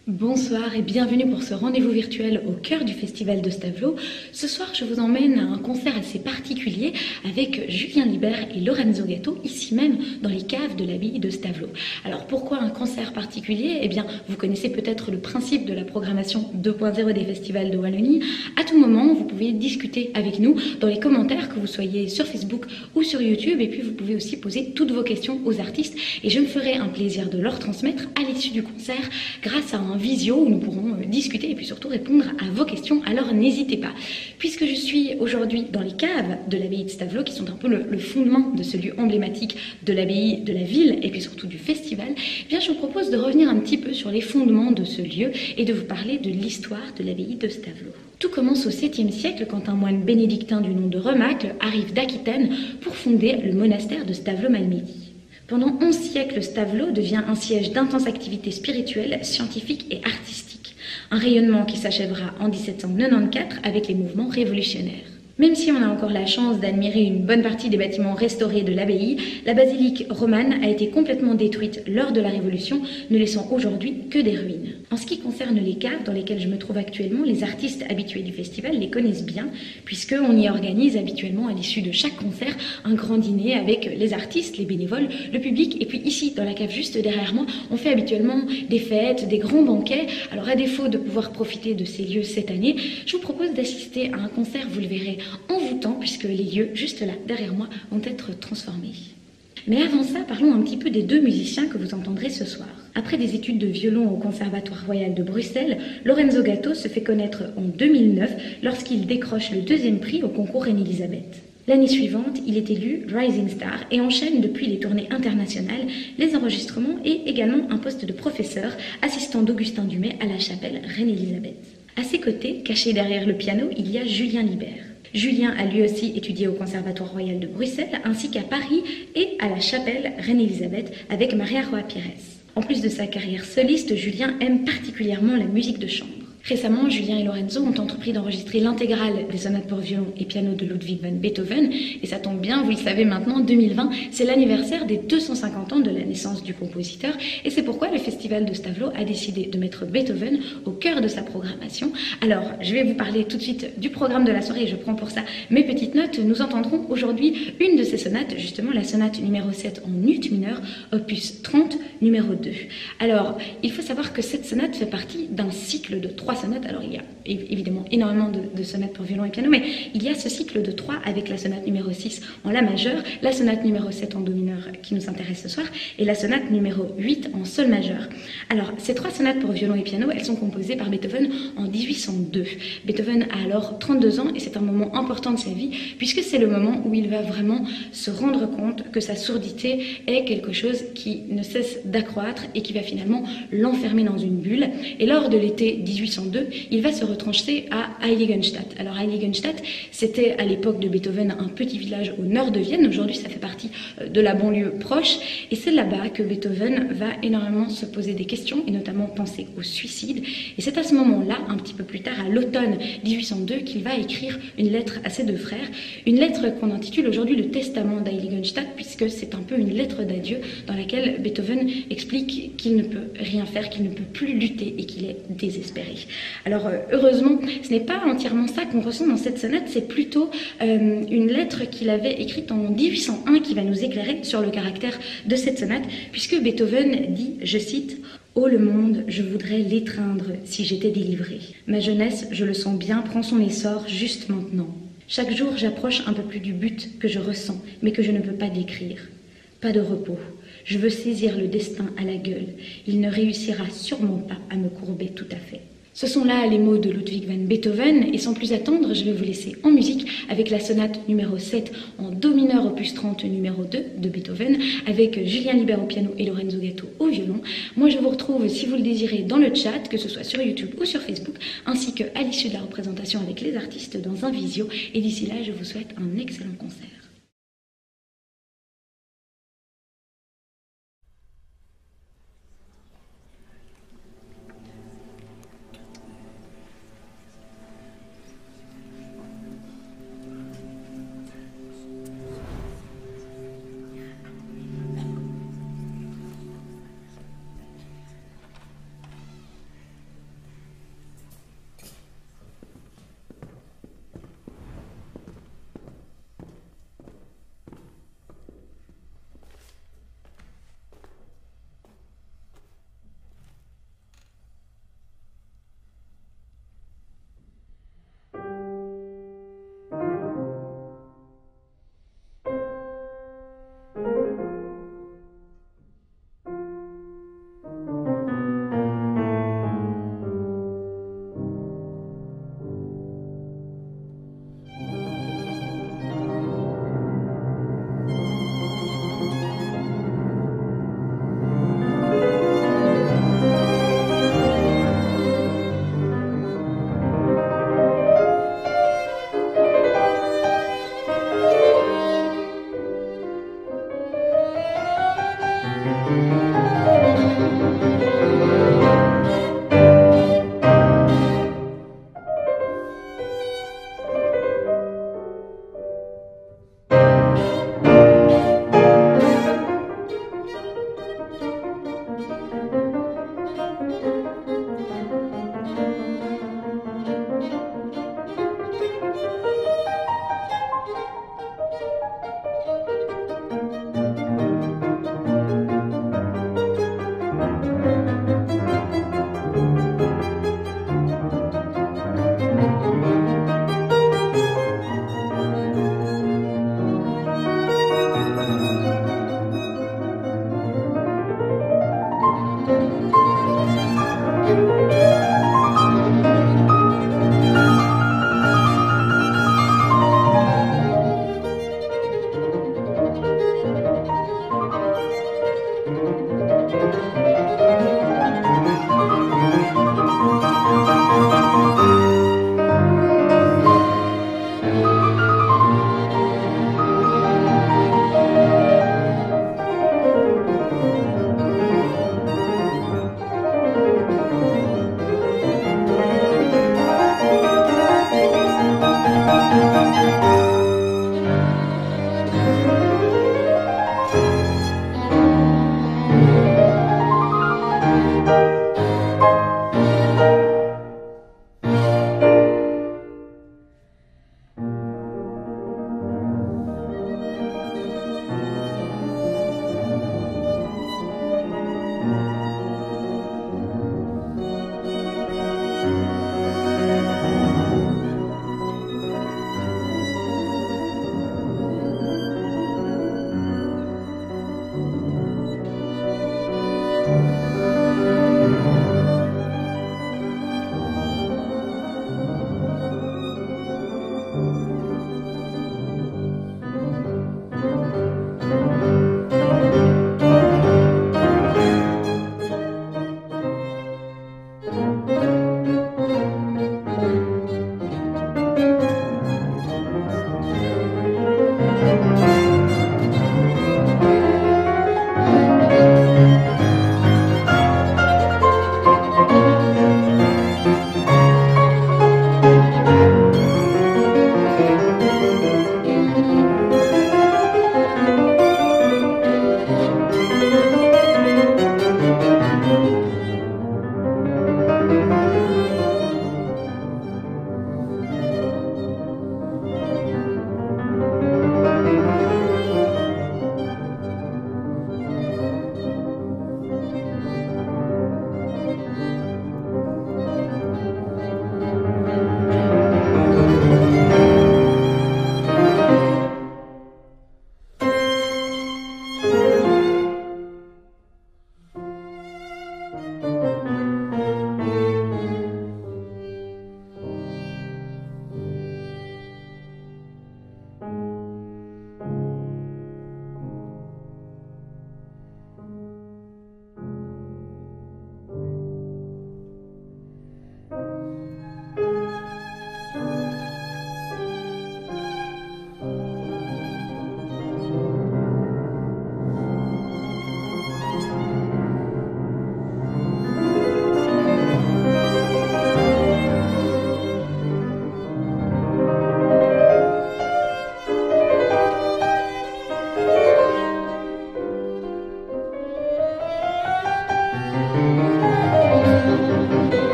Bonsoir et bienvenue pour ce rendez-vous virtuel au cœur du festival de Stavelot. Ce soir, je vous emmène à un concert assez particulier avec Julien Libert et Lorenzo Gatto, ici même dans les caves de l'abbaye de Stavelot. Alors pourquoi un concert particulier? Eh bien, vous connaissez peut-être le principe de la programmation 2.0 des festivals de Wallonie. À tout moment, vous pouvez discuter avec nous dans les commentaires, que vous soyez sur Facebook ou sur YouTube, et puis vous pouvez aussi poser toutes vos questions aux artistes et je me ferai un plaisir de leur transmettre à l'issue du concert grâce à un visio où nous pourrons discuter et puis surtout répondre à vos questions. Alors n'hésitez pas. Puisque je suis aujourd'hui dans les caves de l'abbaye de Stavelot, qui sont un peu le fondement de ce lieu emblématique de l'abbaye, de la ville et puis surtout du festival, eh bien je vous propose de revenir un petit peu sur les fondements de ce lieu et de vous parler de l'histoire de l'abbaye de Stavelot. Tout commence au 7e siècle quand un moine bénédictin du nom de Remacle arrive d'Aquitaine pour fonder le monastère de Stavelot-Malmedy. Pendant 11 siècles, Stavelot devient un siège d'intenses activités spirituelles, scientifiques et artistiques. Un rayonnement qui s'achèvera en 1794 avec les mouvements révolutionnaires. Même si on a encore la chance d'admirer une bonne partie des bâtiments restaurés de l'abbaye, la basilique romane a été complètement détruite lors de la Révolution, ne laissant aujourd'hui que des ruines. En ce qui concerne les caves dans lesquelles je me trouve actuellement, les artistes habitués du festival les connaissent bien, puisqu'on y organise habituellement à l'issue de chaque concert un grand dîner avec les artistes, les bénévoles, le public, et puis ici, dans la cave juste derrière moi, on fait habituellement des fêtes, des grands banquets. Alors à défaut de pouvoir profiter de ces lieux cette année, je vous propose d'assister à un concert, vous le verrez, envoûtant, puisque les lieux juste là derrière moi vont être transformés. Mais avant ça, parlons un petit peu des deux musiciens que vous entendrez ce soir. Après des études de violon au Conservatoire Royal de Bruxelles, Lorenzo Gatto se fait connaître en 2009 lorsqu'il décroche le 2e prix au concours Reine-Élisabeth. L'année suivante, il est élu Rising Star et enchaîne depuis les tournées internationales, les enregistrements et également un poste de professeur, assistant d'Augustin Dumay à la chapelle Reine-Élisabeth. À ses côtés, caché derrière le piano, il y a Julien Libert. Julien a lui aussi étudié au Conservatoire Royal de Bruxelles, ainsi qu'à Paris et à la chapelle Reine-Élisabeth avec Maria Roa Pires. En plus de sa carrière soliste, Julien aime particulièrement la musique de chambre. Récemment, Julien et Lorenzo ont entrepris d'enregistrer l'intégrale des sonates pour violon et piano de Ludwig van Beethoven, et ça tombe bien, vous le savez maintenant, 2020, c'est l'anniversaire des 250 ans de la naissance du compositeur, et c'est pourquoi le Festival de Stavelot a décidé de mettre Beethoven au cœur de sa programmation. Alors, je vais vous parler tout de suite du programme de la soirée, et je prends pour ça mes petites notes. Nous entendrons aujourd'hui une de ces sonates, justement la sonate numéro 7 en ut mineur, opus 30, numéro 2. Alors, il faut savoir que cette sonate fait partie d'un cycle de 3 sonates. Alors il y a évidemment énormément de sonates pour violon et piano, mais il y a ce cycle de 3 avec la sonate numéro 6 en la majeure, la sonate numéro 7 en do mineur qui nous intéresse ce soir, et la sonate numéro 8 en sol majeur. Alors ces 3 sonates pour violon et piano, elles sont composées par Beethoven en 1802. Beethoven a alors 32 ans et c'est un moment important de sa vie puisque c'est le moment où il va vraiment se rendre compte que sa surdité est quelque chose qui ne cesse d'accroître et qui va finalement l'enfermer dans une bulle. Et lors de l'été 1802, il va se retrancher à Heiligenstadt. Alors Heiligenstadt, c'était à l'époque de Beethoven un petit village au nord de Vienne. Aujourd'hui, ça fait partie de la banlieue proche. Et c'est là-bas que Beethoven va énormément se poser des questions et notamment penser au suicide. Et c'est à ce moment-là, un petit peu plus tard, à l'automne 1802, qu'il va écrire une lettre à ses 2 frères. Une lettre qu'on intitule aujourd'hui le Testament d'Heiligenstadt, puisque c'est un peu une lettre d'adieu dans laquelle Beethoven explique qu'il ne peut rien faire, qu'il ne peut plus lutter et qu'il est désespéré. Alors heureusement, ce n'est pas entièrement ça qu'on ressent dans cette sonate, c'est plutôt une lettre qu'il avait écrite en 1801 qui va nous éclairer sur le caractère de cette sonate, puisque Beethoven dit, je cite, « Ô le monde, je voudrais l'étreindre si j'étais délivré. Ma jeunesse, je le sens bien, prend son essor juste maintenant. Chaque jour, j'approche un peu plus du but que je ressens, mais que je ne peux pas décrire. Pas de repos. Je veux saisir le destin à la gueule. Il ne réussira sûrement pas à me courber tout à fait. » Ce sont là les mots de Ludwig van Beethoven, et sans plus attendre, je vais vous laisser en musique avec la sonate numéro 7 en do mineur opus 30 numéro 2 de Beethoven, avec Julien Libert au piano et Lorenzo Gatto au violon. Moi je vous retrouve, si vous le désirez, dans le chat, que ce soit sur YouTube ou sur Facebook, ainsi qu'à l'issue de la représentation avec les artistes dans un visio, et d'ici là je vous souhaite un excellent concert.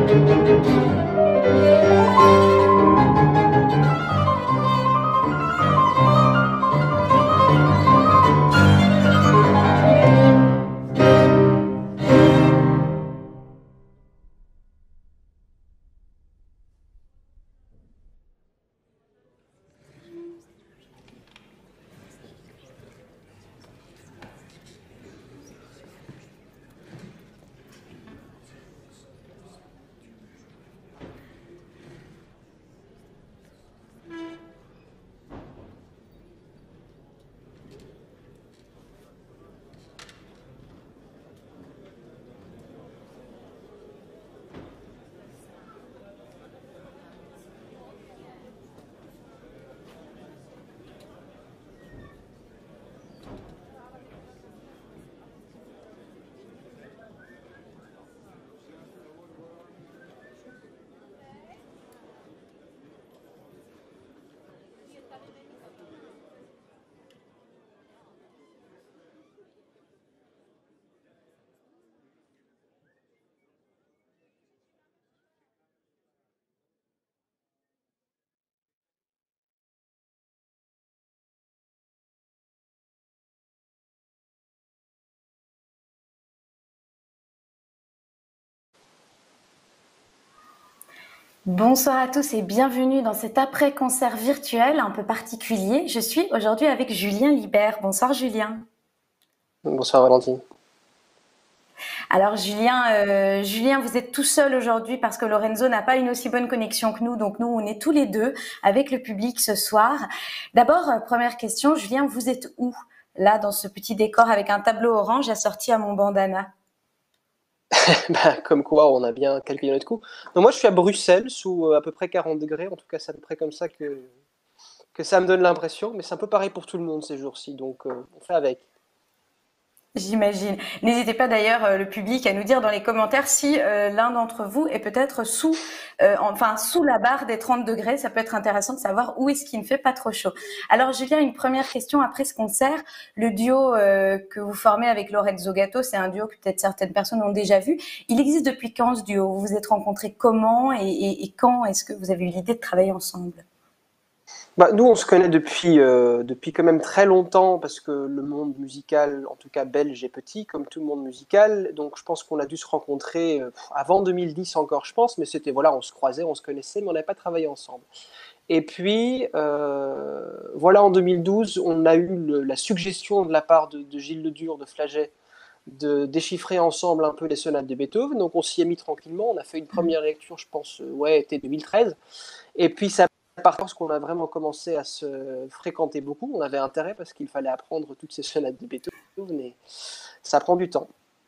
Bonsoir à tous et bienvenue dans cet après-concert virtuel un peu particulier. Je suis aujourd'hui avec Julien Libert. Bonsoir Julien. Bonsoir Valentine. Alors Julien, vous êtes tout seul aujourd'hui parce que Lorenzo n'a pas une aussi bonne connexion que nous, donc nous on est tous les deux avec le public ce soir. D'abord, première question, Julien, vous êtes où? Là, dans ce petit décor avec un tableau orange assorti à mon bandana. Bah, comme quoi, on a bien calculé notre coup. Donc moi, je suis à Bruxelles, sous à peu près 40 degrés. En tout cas, c'est à peu près comme ça que ça me donne l'impression. Mais c'est un peu pareil pour tout le monde ces jours-ci. Donc, on fait avec. J'imagine. N'hésitez pas d'ailleurs, le public, à nous dire dans les commentaires si l'un d'entre vous est peut-être sous la barre des 30 degrés. Ça peut être intéressant de savoir où est-ce qu'il ne fait pas trop chaud. Alors Julien, une première question après ce concert. Le duo que vous formez avec Lorenzo Gatto, c'est un duo que peut-être certaines personnes ont déjà vu. Il existe depuis quand ce duo? Vous vous êtes rencontrés comment et quand est-ce que vous avez eu l'idée de travailler ensemble? Bah, nous, on se connaît depuis quand même très longtemps parce que le monde musical, en tout cas belge, est petit, comme tout le monde musical. Donc, je pense qu'on a dû se rencontrer avant 2010 encore, je pense. Mais c'était, voilà, on se croisait, on se connaissait, mais on n'avait pas travaillé ensemble. Et puis, voilà, en 2012, on a eu la suggestion de la part de Gilles Ledure, de Flaget, de déchiffrer ensemble un peu les sonates de Beethoven. Donc, on s'y est mis tranquillement. On a fait une première lecture, je pense, ouais, été 2013. Et puis, ça part parce qu'on a vraiment commencé à se fréquenter beaucoup. On avait intérêt parce qu'il fallait apprendre toutes ces sonates de Beethoven et ça prend du temps.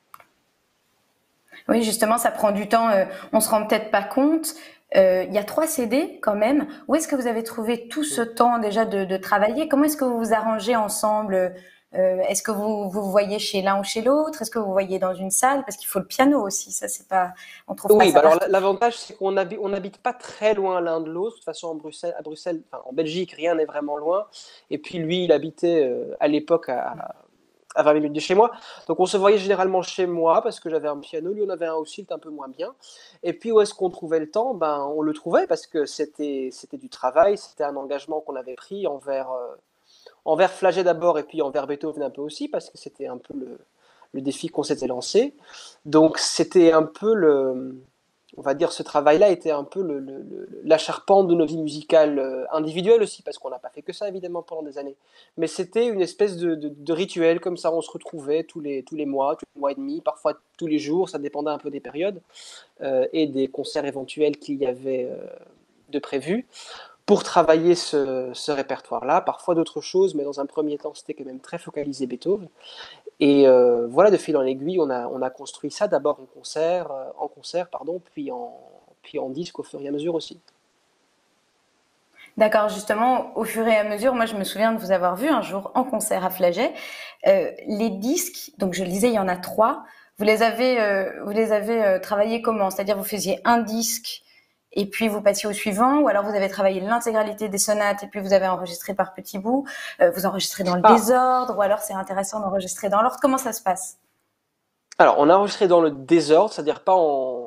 Oui, justement, ça prend du temps. On se rend peut-être pas compte. Il y a 3 CD quand même. Où est-ce que vous avez trouvé tout ce temps déjà de travailler? Comment est-ce que vous vous arrangez ensemble? Est-ce que vous voyez chez l'un ou chez l'autre? Est-ce que vous voyez dans une salle? Parce qu'il faut le piano aussi. Ça, c'est pas, on trouve pas Oui, ça bah alors partout. l'avantage c'est qu'on n'habite pas très loin l'un de l'autre. De toute façon, à Bruxelles, enfin, en Belgique, rien n'est vraiment loin. Et puis lui, il habitait à l'époque à 20 minutes de chez moi. Donc on se voyait généralement chez moi parce que j'avais un piano, lui en avait un aussi, il était un peu moins bien. Et puis où est-ce qu'on trouvait le temps? Ben, on le trouvait parce que c'était du travail, c'était un engagement qu'on avait pris envers Flaget d'abord et puis envers Beethoven un peu aussi parce que c'était un peu le défi qu'on s'était lancé. Donc c'était un peu on va dire, ce travail-là était un peu la charpente de nos vies musicales individuelles aussi, parce qu'on n'a pas fait que ça, évidemment, pendant des années. Mais c'était une espèce de rituel, comme ça, on se retrouvait tous les mois et demi, parfois tous les jours, ça dépendait un peu des périodes, et des concerts éventuels qu'il y avait de prévus, pour travailler ce répertoire-là, parfois d'autres choses, mais dans un premier temps, c'était quand même très focalisé Beethoven. Et voilà, de fil en aiguille, on a construit ça d'abord en concert, pardon, puis en disque au fur et à mesure aussi. D'accord, justement, au fur et à mesure, moi je me souviens de vous avoir vu un jour en concert à Flaget. Les disques, donc je le disais, il y en a 3. Vous les avez travaillés comment? C'est-à-dire vous faisiez un disque et puis vous passiez au suivant, ou alors vous avez travaillé l'intégralité des sonates et puis vous avez enregistré par petits bouts, vous enregistrez dans le Ah, désordre, ou alors c'est intéressant d'enregistrer dans l'ordre. Comment ça se passe? alors on a enregistré dans le désordre, c'est-à-dire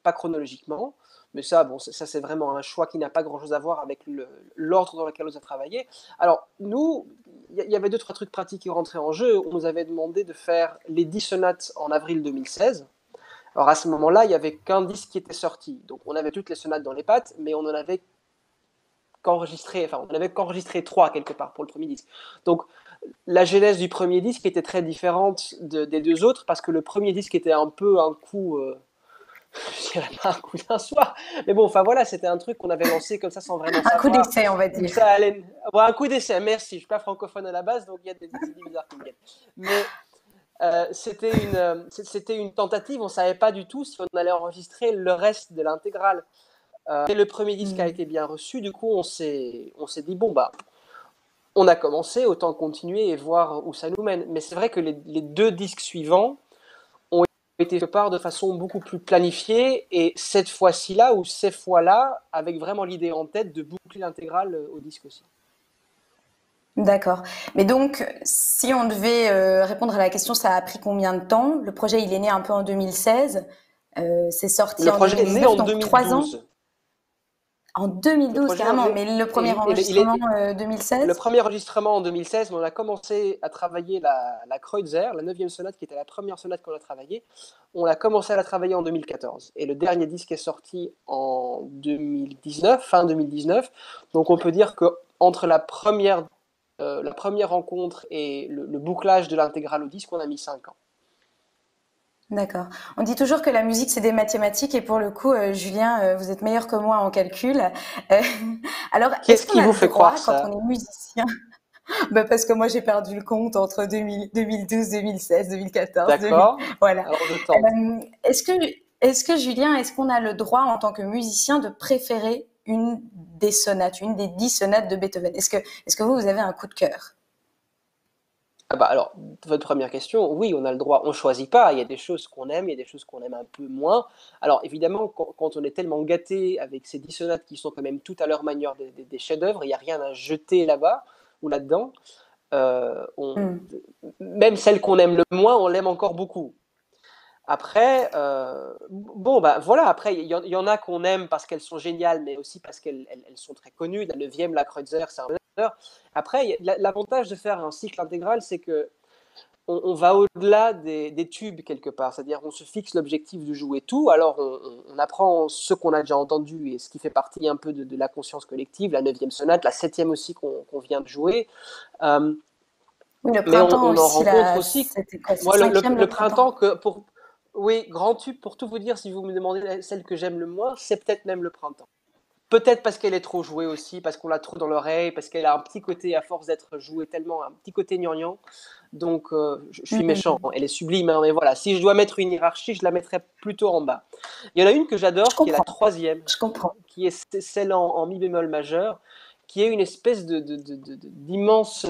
pas chronologiquement, mais ça, bon, ça c'est vraiment un choix qui n'a pas grand-chose à voir avec l'ordre dans lequel on a travaillé. Alors, nous, il y avait deux, trois trucs pratiques qui rentraient en jeu. On nous avait demandé de faire les 10 sonates en avril 2016. Alors, à ce moment-là, il n'y avait qu'un disque qui était sorti. Donc, on avait toutes les sonates dans les pattes, mais on n'en avait qu'enregistré, enfin, on n'avait qu'enregistré 3 quelque part pour le premier disque. Donc, la genèse du premier disque était très différente des deux autres, parce que le premier disque était un peu un coup... je dirais pas un coup d'un soir, mais bon, enfin voilà, c'était un truc qu'on avait lancé comme ça sans vraiment Un coup savoir. d'essai, on va dire. Ça allait... bon, un coup d'essai, merci. Je ne suis pas francophone à la base, donc il y a des idées bizarres qui me viennent. Mais c'était une tentative, on ne savait pas du tout si on allait enregistrer le reste de l'intégrale. Et le premier disque a été bien reçu, du coup on s'est dit, bon, bah, on a commencé, autant continuer et voir où ça nous mène. Mais c'est vrai que les deux disques suivants ont été fait part de façon beaucoup plus planifiée, et cette fois-ci-là, ou ces fois-là, avec vraiment l'idée en tête de boucler l'intégrale au disque aussi. D'accord. Mais donc, si on devait répondre à la question, ça a pris combien de temps? Le projet, il est né un peu en 2016. C'est sorti en 2019, Le projet est né en donc 2012. 3 ans. En 2012, carrément. Mais le premier enregistrement, 2016? Le premier enregistrement en 2016, mais on a commencé à travailler la Kreutzer, la 9e sonate, qui était la première sonate qu'on a travaillée. On a commencé à la travailler en 2014. Et le dernier disque est sorti en 2019, fin 2019. Donc on peut dire qu'entre la première rencontre et le bouclage de l'intégrale au disque, on a mis 5 ans. D'accord. On dit toujours que la musique, c'est des mathématiques, et pour le coup, Julien, vous êtes meilleur que moi en calcul. Alors, Qu'est-ce qui vous fait croire ça? quand on est musicien? Bah parce que moi, j'ai perdu le compte entre 2012, 2016, 2014. D'accord. Voilà. Alors je tente. Est-ce que Julien, est-ce qu'on a le droit en tant que musicien de préférer une des sonates, une des 10 sonates de Beethoven? Est-ce que vous avez un coup de cœur? Ah bah alors, votre première question, oui, on a le droit, on ne choisit pas, il y a des choses qu'on aime, il y a des choses qu'on aime un peu moins. Alors évidemment, quand on est tellement gâté avec ces 10 sonates qui sont quand même toutes à leur manière des chefs-d'œuvre, il n'y a rien à jeter là-bas ou là-dedans. Même celle qu'on aime le moins, on l'aime encore beaucoup. Après, bon, bah voilà, après, il y en a qu'on aime parce qu'elles sont géniales, mais aussi parce qu'elles sont très connues. La 9e, la Kreutzer, c'est un honneur. Après, l'avantage de faire un cycle intégral, c'est que on va au-delà des tubes quelque part. C'est-à-dire, on se fixe l'objectif de jouer tout. Alors, on apprend ce qu'on a déjà entendu et ce qui fait partie un peu de la conscience collective. La 9e sonate, la 7e aussi qu'on vient de jouer. Oui, le Mais printemps on en aussi, rencontre aussi. c'était quoi? Moi, le printemps. printemps, oui, grand tube, pour tout vous dire, si vous me demandez celle que j'aime le moins, c'est peut-être même le printemps. Peut-être parce qu'elle est trop jouée aussi, parce qu'on l'a trop dans l'oreille, parce qu'elle a un petit côté, à force d'être jouée tellement, un petit côté gnangnan. Donc, je suis méchant, elle est sublime, hein, mais voilà, si je dois mettre une hiérarchie, je la mettrais plutôt en bas. Il y en a une que j'adore, qui est la 3e, Je comprends. qui est celle en mi bémol majeur, qui est une espèce d'immense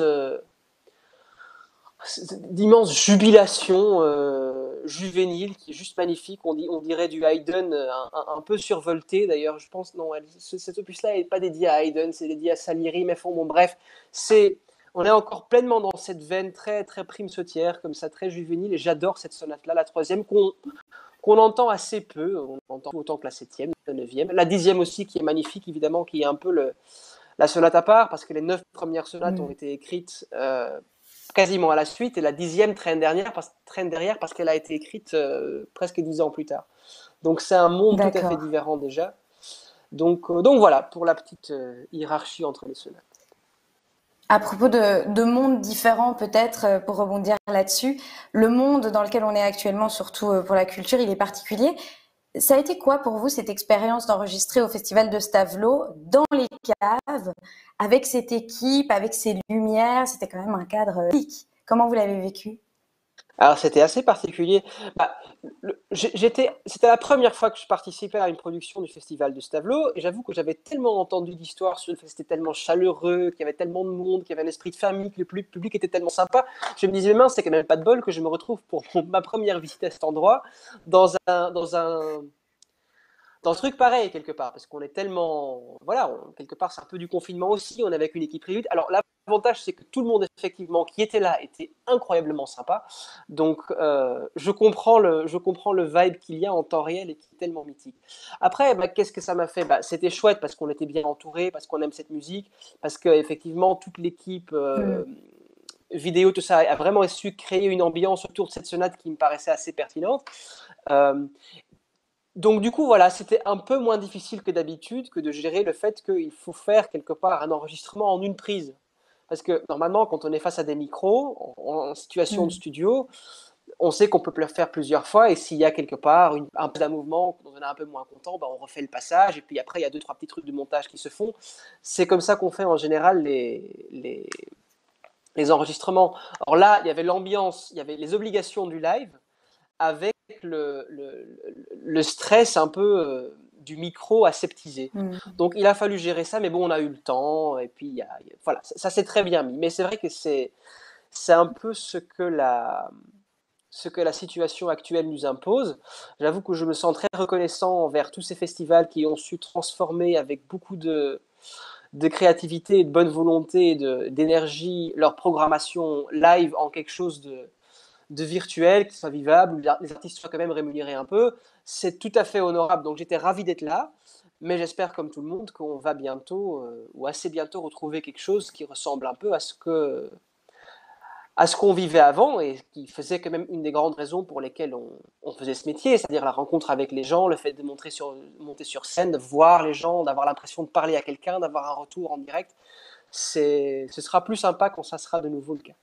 jubilation juvénile qui est juste magnifique. On dirait du Haydn un peu survolté d'ailleurs. Je pense non, cet opus-là n'est pas dédié à Haydn, c'est dédié à Salieri. Mais bon, bref, on est encore pleinement dans cette veine très très prime sautière, comme ça, très juvénile. Et j'adore cette sonate-là, la 3e qu'on entend assez peu. On entend autant que la 7e, la 9e, la 10e aussi, qui est magnifique évidemment, qui est un peu la sonate à part, parce que les 9 premières sonates ont été écrites quasiment à la suite, et la 10e traîne derrière parce qu'elle a été écrite presque 10 ans plus tard. Donc c'est un monde tout à fait différent déjà. Donc voilà, pour la petite hiérarchie entre les sonates. À propos de mondes différents, peut-être, pour rebondir là-dessus, le monde dans lequel on est actuellement, surtout pour la culture, il est particulier. Ça a été quoi pour vous cette expérience d'enregistrer au Festival de Stavelot, dans les caves, avec cette équipe, avec ces lumières? C'était quand même un cadre unique. Comment vous l'avez vécu? Alors c'était assez particulier. C'était la première fois que je participais à une production du Festival de Stavelot, et j'avoue que j'avais tellement entendu d'histoires sur le fait que c'était tellement chaleureux, qu'il y avait tellement de monde, qu'il y avait un esprit de famille, que le public était tellement sympa. Je me disais, mince, c'est quand même pas de bol que je me retrouve pour ma première visite à cet endroit dans un truc pareil quelque part, parce qu'on est tellement, voilà, quelque part c'est un peu du confinement aussi, on est avec une équipe réduite. Alors là, l'avantage, c'est que tout le monde, effectivement, qui était là, était incroyablement sympa. Donc, je comprends le vibe qu'il y a en temps réel et qui est tellement mythique. Après, bah, qu'est-ce que ça m'a fait? Bah, c'était chouette parce qu'on était bien entourés, parce qu'on aime cette musique, parce qu'effectivement, toute l'équipe vidéo, tout ça, a vraiment su créer une ambiance autour de cette sonate qui me paraissait assez pertinente. Euh, donc du coup, voilà, c'était un peu moins difficile que d'habitude que de gérer le fait qu'il faut faire quelque part un enregistrement en une prise. Parce que normalement, quand on est face à des micros, en situation de studio, on sait qu'on peut le faire plusieurs fois et s'il y a quelque part un peu d'un mouvement dont on est un peu moins content, bah, on refait le passage et puis après, il y a 2-3 petits trucs de montage qui se font. C'est comme ça qu'on fait en général les enregistrements. Alors là, il y avait l'ambiance, il y avait les obligations du live avec le stress un peu du micro aseptisé. Donc il a fallu gérer ça, mais bon, on a eu le temps, et puis voilà, ça s'est très bien mis. Mais c'est vrai que c'est un peu ce que la situation actuelle nous impose. J'avoue que je me sens très reconnaissant envers tous ces festivals qui ont su transformer avec beaucoup de créativité, de bonne volonté, d'énergie, leur programmation live en quelque chose de virtuel, qui soit vivable, où les artistes soient quand même rémunérés un peu. C'est tout à fait honorable. Donc j'étais ravi d'être là, mais j'espère comme tout le monde qu'on va bientôt, ou assez bientôt, retrouver quelque chose qui ressemble un peu à ce qu'on vivait avant et qui faisait quand même une des grandes raisons pour lesquelles on faisait ce métier, c'est-à-dire la rencontre avec les gens, le fait de monter sur scène, de voir les gens, d'avoir l'impression de parler à quelqu'un, d'avoir un retour en direct. Ce sera plus sympa quand ça sera de nouveau le cas.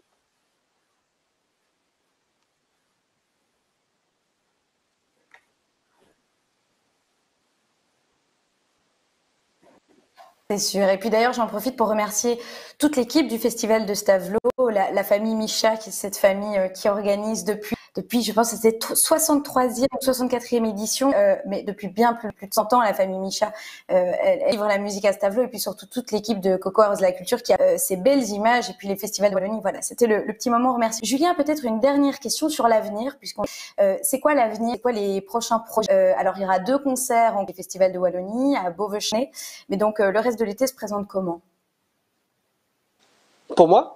C'est sûr. Et puis d'ailleurs, j'en profite pour remercier toute l'équipe du Festival de Stavelot, la famille Micha, qui est cette famille qui organise depuis, je pense que c'était 63e ou 64e édition, mais depuis bien plus de 100 ans, la famille Micha, elle livre la musique à Stavelot, et puis surtout toute l'équipe de Coco House de la Culture qui a ces belles images, et puis les festivals de Wallonie. Voilà, c'était le petit moment remercié. Julien, peut-être une dernière question sur l'avenir, c'est quoi l'avenir, c'est quoi les prochains projets? Alors, il y aura 2 concerts en Festival de Wallonie, à Beauvechenay, mais donc le reste de l'été se présente comment? Pour moi,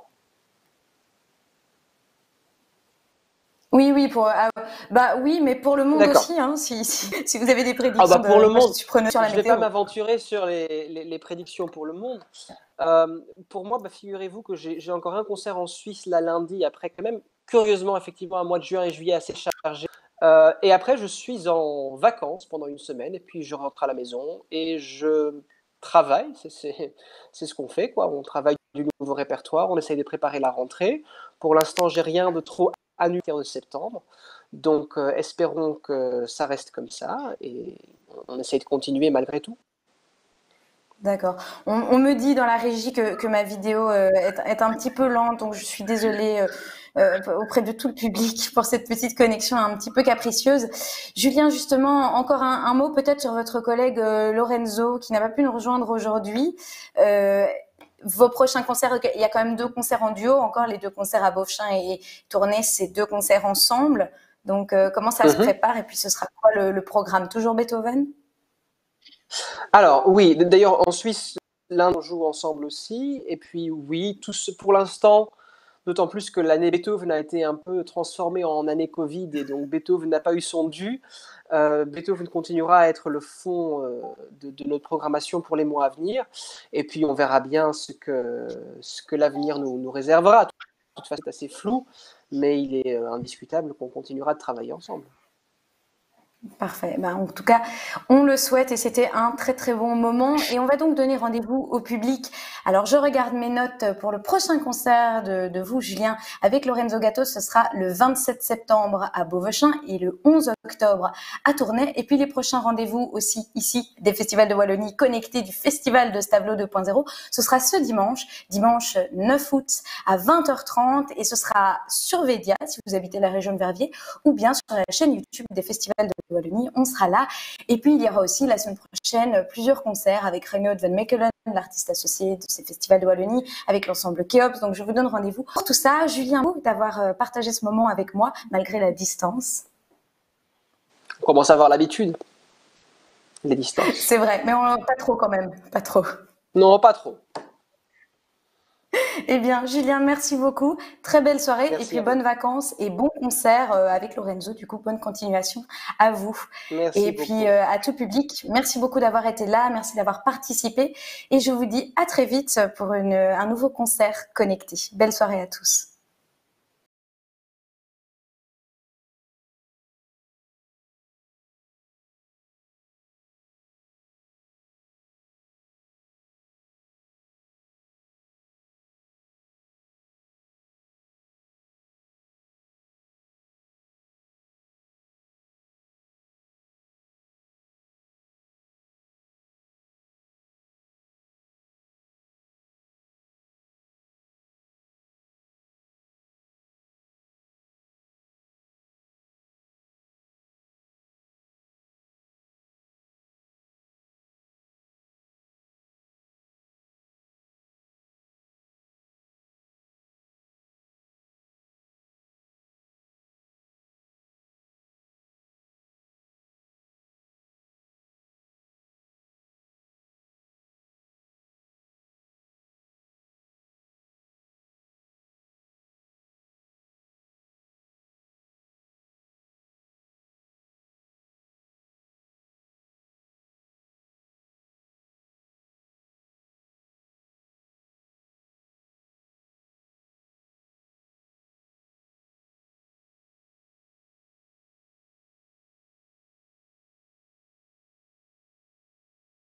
Oui, oui, mais pour le monde aussi, hein, si vous avez des prédictions. Pour le monde, je suis preneuse sur la je ne vais pas m'aventurer sur les prédictions pour le monde. Pour moi, figurez-vous que j'ai encore un concert en Suisse là lundi, après quand même, curieusement, effectivement, un mois de juin et juillet assez chargé. Et après, je suis en vacances pendant une semaine et puis je rentre à la maison et je travaille. C'est ce qu'on fait, quoi. On travaille du nouveau répertoire, on essaye de préparer la rentrée. Pour l'instant, j'ai rien de trop annulé de septembre. Donc, espérons que ça reste comme ça et on essaye de continuer malgré tout. D'accord. On me dit dans la régie que ma vidéo est un petit peu lente, donc je suis désolée auprès de tout le public pour cette petite connexion un petit peu capricieuse. Julien, justement, encore un mot peut-être sur votre collègue Lorenzo qui n'a pas pu nous rejoindre aujourd'hui. Vos prochains concerts, il y a quand même 2 concerts en duo, encore les 2 concerts à Beauvechin et Tournai, c'est 2 concerts ensemble. Donc, comment ça se prépare et puis ce sera quoi le programme? Toujours Beethoven? Alors oui, d'ailleurs en Suisse, l'un on joue ensemble aussi. Et puis oui, pour l'instant, d'autant plus que l'année Beethoven a été un peu transformée en année Covid et donc Beethoven n'a pas eu son dû. Beethoven continuera à être le fond de notre programmation pour les mois à venir. Et puis on verra bien ce que l'avenir nous réservera. De toute façon, c'est assez flou, mais il est indiscutable qu'on continuera de travailler ensemble. Parfait. En tout cas, on le souhaite et c'était un très très bon moment. Et on va donc donner rendez-vous au public. Alors, je regarde mes notes pour le prochain concert de vous, Julien, avec Lorenzo Gatto. Ce sera le 27 septembre à Beauvechin et le 11 octobre à Tournai. Et puis, les prochains rendez-vous aussi ici des festivals de Wallonie connectés du Festival de Stavelot 2.0. Ce sera ce dimanche 9 août à 20h30 et ce sera sur Védia si vous habitez la région de Verviers ou bien sur la chaîne YouTube des festivals de Wallonie, on sera là. Et puis, il y aura aussi la semaine prochaine plusieurs concerts avec Reinoud Van Mechelen, l'artiste associé de ces festivals de Wallonie, avec l'ensemble Kéops. Donc, je vous donne rendez-vous pour tout ça. Julien, d'avoir partagé ce moment avec moi, malgré la distance. On commence à avoir l'habitude, les distances. C'est vrai, mais pas trop quand même, pas trop. Non, pas trop. Eh bien, Julien, merci beaucoup. Très belle soirée Merci et puis à vous. bonnes vacances et bon concert avec Lorenzo. Du coup, bonne continuation à vous. Merci Et beaucoup. puis à tout public, merci beaucoup d'avoir été là, merci d'avoir participé et je vous dis à très vite pour un nouveau concert connecté. Belle soirée à tous.